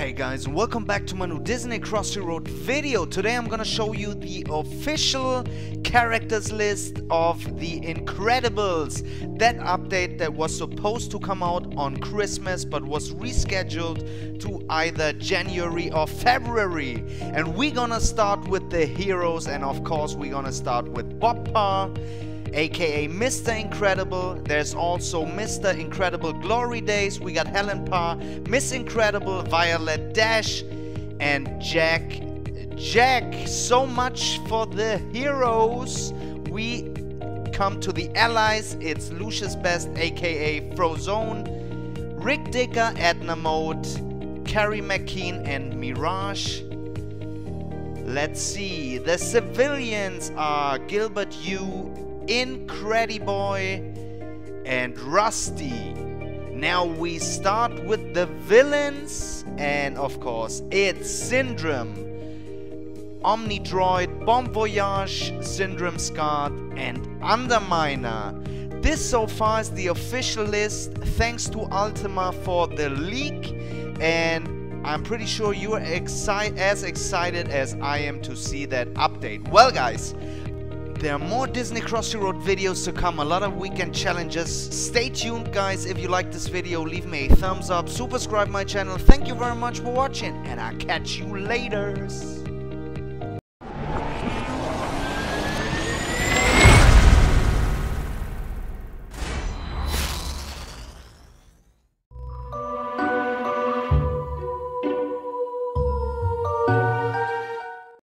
Hey guys, and welcome back to my new Disney Crossy Road video. Today I'm gonna show you the official characters list of The Incredibles. That update that was supposed to come out on Christmas but was rescheduled to either January or February. And we're gonna start with the heroes, and of course we're gonna start with Bob Parr, aka Mr. Incredible. There's also Mr. Incredible Glory Days. We got Helen Parr, Miss Incredible, Violet Dash, and Jack. So much for the heroes. We come to the allies. It's Lucius Best, aka Frozone, Rick Dicker, Edna Mode, Carrie McKean, and Mirage. Let's see. The civilians are Gilbert Yu, Incrediboy, and Rusty. Now we start with the villains, and of course it's Syndrome, Omnidroid, Bon Voyage, Syndrome Scarred, and Underminer. This so far is the official list. Thanks to Ultima for the leak, and I'm pretty sure you are as excited as I am to see that update. Well guys, there are more Disney Crossy Road videos to come, a lot of weekend challenges. Stay tuned guys. If you like this video, leave me a thumbs up, subscribe my channel. Thank you very much for watching, and I'll catch you later.